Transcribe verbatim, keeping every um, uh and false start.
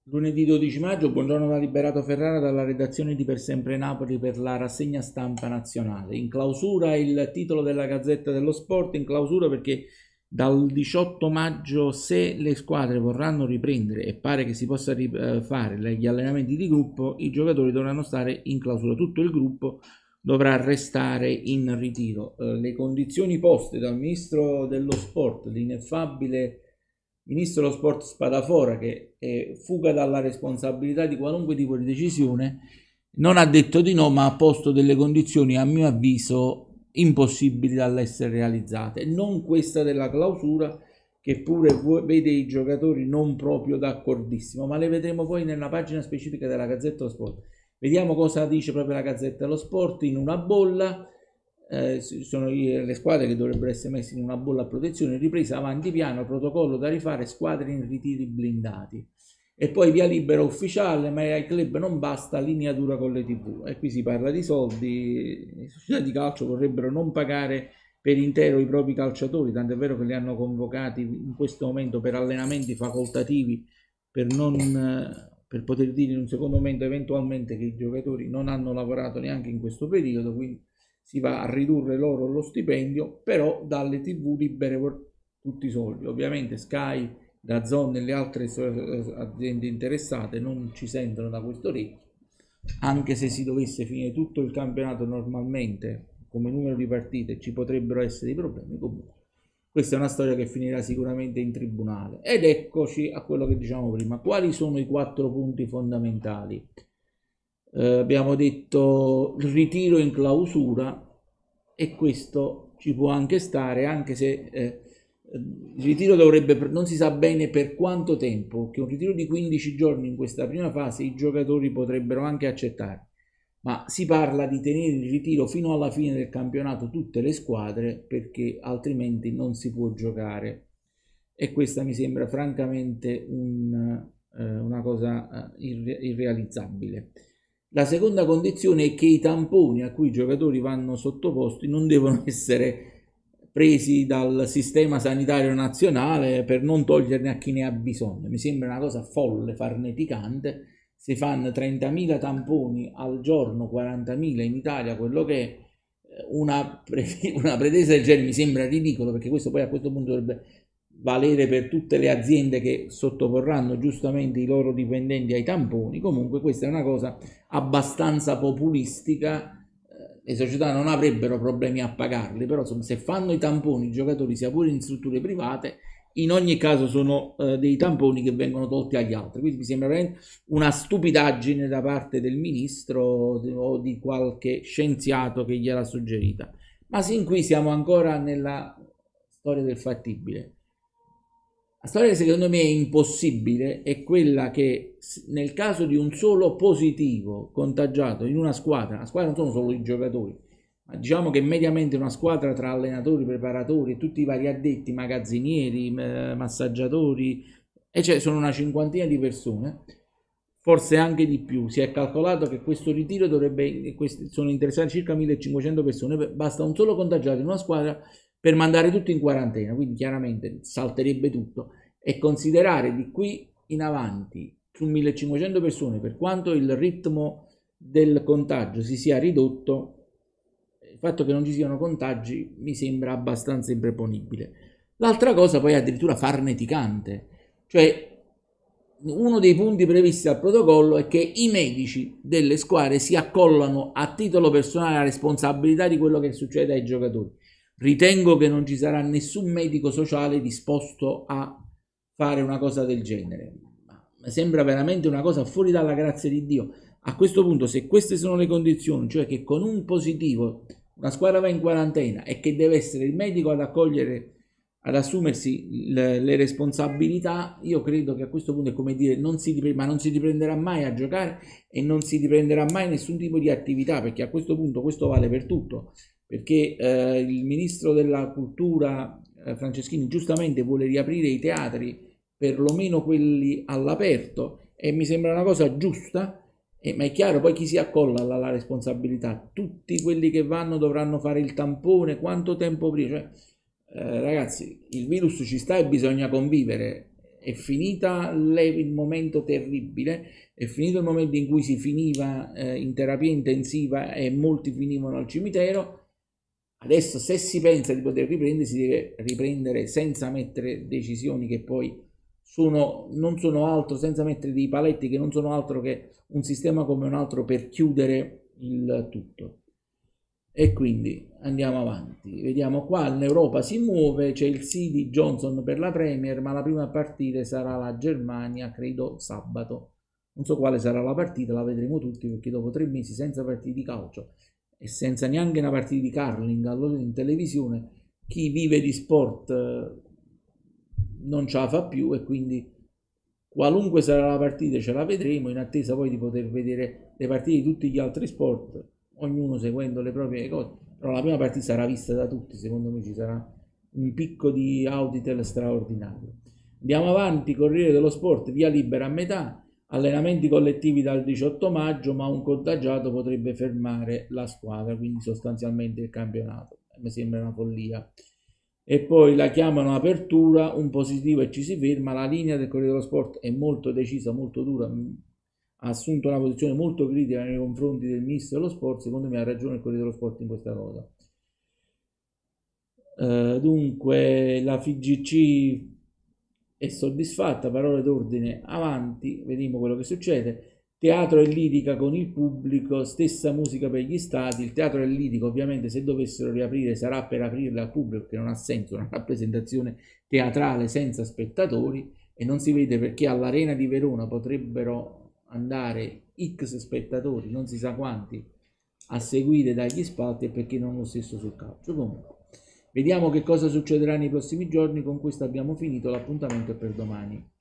Lunedì dodici maggio, buongiorno da Liberato Ferrara dalla redazione di Per Sempre Napoli per la rassegna stampa nazionale. In clausura il titolo della Gazzetta dello Sport, in clausura perché dal diciotto maggio, se le squadre vorranno riprendere, e pare che si possa fare gli allenamenti di gruppo, i giocatori dovranno stare in clausura, tutto il gruppo dovrà restare in ritiro. Eh, le condizioni poste dal ministro dello sport, l'ineffabile ministro dello sport Spadafora, che è fuga dalla responsabilità di qualunque tipo di decisione, non ha detto di no, ma ha posto delle condizioni, a mio avviso, impossibili dall'essere realizzate. Non questa della clausura, che pure vede i giocatori non proprio d'accordissimo, ma le vedremo poi nella pagina specifica della Gazzetta dello Sport. Vediamo cosa dice proprio la Gazzetta dello Sport in una bolla. Eh, sono le squadre che dovrebbero essere messe in una bolla a protezione, ripresa avanti piano, protocollo da rifare, squadre in ritiri blindati. E poi via libera ufficiale, ma ai club non basta, linea dura con le tivù. E qui si parla di soldi, le società di calcio vorrebbero non pagare per intero i propri calciatori, tant'è vero che li hanno convocati in questo momento per allenamenti facoltativi, per, non, per poter dire in un secondo momento eventualmente che i giocatori non hanno lavorato neanche in questo periodo, quindi si va a ridurre loro lo stipendio, però dalle tivù libere tutti i soldi. Ovviamente Sky, DAZN e le altre aziende interessate non ci sentono da questo orecchio, anche se si dovesse finire tutto il campionato normalmente come numero di partite ci potrebbero essere dei problemi. Comunque questa è una storia che finirà sicuramente in tribunale. Ed eccoci a quello che diciamo prima. Quali sono i quattro punti fondamentali? Eh, abbiamo detto il ritiro in clausura, e questo ci può anche stare, anche se eh, il ritiro dovrebbe, non si sa bene per quanto tempo, che un ritiro di quindici giorni in questa prima fase i giocatori potrebbero anche accettare, ma si parla di tenere il ritiro fino alla fine del campionato tutte le squadre, perché altrimenti non si può giocare, e questa mi sembra francamente un, eh, una cosa eh, irre- irrealizzabile. La seconda condizione è che i tamponi a cui i giocatori vanno sottoposti non devono essere presi dal sistema sanitario nazionale per non toglierne a chi ne ha bisogno. Mi sembra una cosa folle, farneticante. Si fanno trentamila tamponi al giorno, quarantamila in Italia, quello che è una, pre- una pretesa del genere mi sembra ridicolo, perché questo poi a questo punto dovrebbe valere per tutte le aziende che sottoporranno giustamente i loro dipendenti ai tamponi. Comunque questa è una cosa abbastanza populistica, le società non avrebbero problemi a pagarli, però insomma, se fanno i tamponi i giocatori, sia pure in strutture private, in ogni caso sono eh, dei tamponi che vengono tolti agli altri. Quindi mi sembra veramente una stupidaggine da parte del ministro o di qualche scienziato che gliel'ha suggerita. Ma sin qui siamo ancora nella storia del fattibile. La storia che secondo me è impossibile è quella che nel caso di un solo positivo contagiato in una squadra, la squadra non sono solo i giocatori, ma diciamo che mediamente una squadra tra allenatori, preparatori e tutti i vari addetti, magazzinieri, massaggiatori, e cioè sono una cinquantina di persone, forse anche di più. Si è calcolato che questo ritiro dovrebbe, sono interessate circa millecinquecento persone, basta un solo contagiato in una squadra per mandare tutti in quarantena, quindi chiaramente salterebbe tutto, e considerare di qui in avanti su millecinquecento persone, per quanto il ritmo del contagio si sia ridotto, il fatto che non ci siano contagi mi sembra abbastanza improponibile. L'altra cosa poi è addirittura farneticante, cioè uno dei punti previsti dal protocollo è che i medici delle squadre si accollano a titolo personale la responsabilità di quello che succede ai giocatori. Ritengo che non ci sarà nessun medico sociale disposto a fare una cosa del genere. Mi sembra veramente una cosa fuori dalla grazia di Dio. A questo punto, se queste sono le condizioni, cioè che con un positivo una squadra va in quarantena e che deve essere il medico ad accogliere, ad assumersi le, le responsabilità, io credo che a questo punto è come dire, non si ripre- ma non si riprenderà mai a giocare e non si riprenderà mai nessun tipo di attività, perché a questo punto questo vale per tutto, perché eh, il ministro della cultura eh, Franceschini giustamente vuole riaprire i teatri, perlomeno quelli all'aperto, e mi sembra una cosa giusta. Eh, ma è chiaro, poi chi si accolla alla, alla responsabilità? Tutti quelli che vanno dovranno fare il tampone, quanto tempo prima? Cioè, eh, ragazzi, il virus ci sta e bisogna convivere. è finita le, il momento terribile, è finito il momento in cui si finiva eh, in terapia intensiva e molti finivano al cimitero. Adesso se si pensa di poter riprendere, si deve riprendere senza mettere decisioni che poi sono, non sono altro, senza mettere dei paletti che non sono altro che un sistema come un altro per chiudere il tutto. E quindi andiamo avanti, vediamo qua l'Europa si muove, c'è il sì di Johnson per la Premier, ma la prima a partire sarà la Germania, credo sabato. Non so quale sarà la partita, la vedremo tutti, perché dopo tre mesi senza partite di calcio e senza neanche una partita di curling allora in televisione, chi vive di sport non ce la fa più, e quindi qualunque sarà la partita ce la vedremo, in attesa poi di poter vedere le partite di tutti gli altri sport, ognuno seguendo le proprie cose. Però la prima partita sarà vista da tutti, secondo me ci sarà un picco di Auditel straordinario. Andiamo avanti, Corriere dello Sport, via libera a metà, allenamenti collettivi dal diciotto maggio, ma un contagiato potrebbe fermare la squadra, quindi sostanzialmente il campionato. Mi sembra una follia. E poi la chiamano apertura, un positivo e ci si ferma. La linea del Corriere dello Sport è molto decisa, molto dura, ha assunto una posizione molto critica nei confronti del ministro dello sport. Secondo me ha ragione il Corriere dello Sport in questa cosa. Uh, dunque la F I G C è soddisfatta, parole d'ordine avanti, vediamo quello che succede. Teatro e lirica con il pubblico, stessa musica per gli stadi. Il teatro e lirica ovviamente se dovessero riaprire sarà per aprirla al pubblico, che non ha senso una rappresentazione teatrale senza spettatori, e non si vede perché all'Arena di Verona potrebbero andare X spettatori, non si sa quanti, a seguire dagli spalti, e perché non lo stesso sul calcio. Comunque vediamo che cosa succederà nei prossimi giorni. Con questo abbiamo finito, l'appuntamento è per domani.